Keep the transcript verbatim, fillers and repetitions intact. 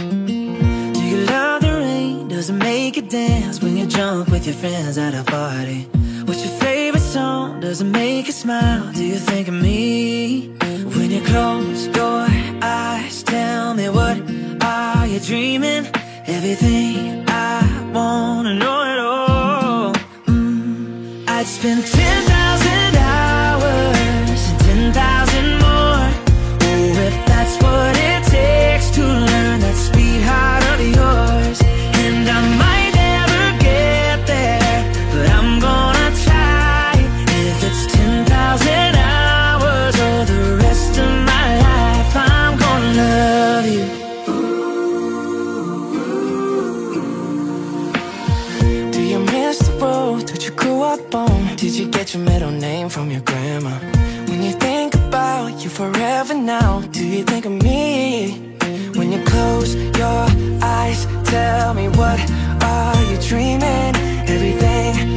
Do you love the rain? Does it make you dance when you jump with your friends at a party? What's your favorite song? Does it make you smile? Do you think of me? When you close your eyes, tell me, what are you dreaming? Everything I wanna know it all. mm. I'd spend ten thousand hours and ten thousand more. Oh, if that's what it takes to learn that sweetheart of yours. And I might never get there, but I'm gonna try. If it's ten thousand hours or the rest of my life, I'm gonna love you. Do you miss the road that you grew up on? Did you get your middle name from your grandma? When you think about you forever now, do you think of me? When you close your eyes, tell me, what are you dreaming? Everything